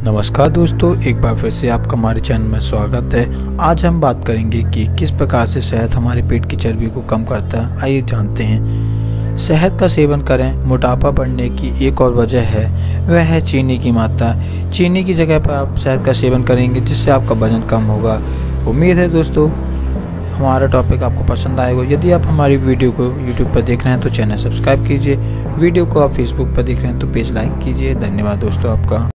नमस्कार दोस्तों, एक बार फिर से आपका हमारे चैनल में स्वागत है। आज हम बात करेंगे कि किस प्रकार से शहद हमारे पेट की चर्बी को कम करता है। आइए जानते हैं। शहद का सेवन करें। मोटापा बढ़ने की एक और वजह है, वह है चीनी की मात्रा। चीनी की जगह पर आप शहद का सेवन करेंगे जिससे आपका वजन कम होगा। उम्मीद है दोस्तों हमारा टॉपिक आपको पसंद आएगा। यदि आप हमारी वीडियो को यूट्यूब पर देख रहे हैं तो चैनल सब्सक्राइब कीजिए। वीडियो को आप फेसबुक पर देख रहे हैं तो पेज लाइक कीजिए। धन्यवाद दोस्तों आपका।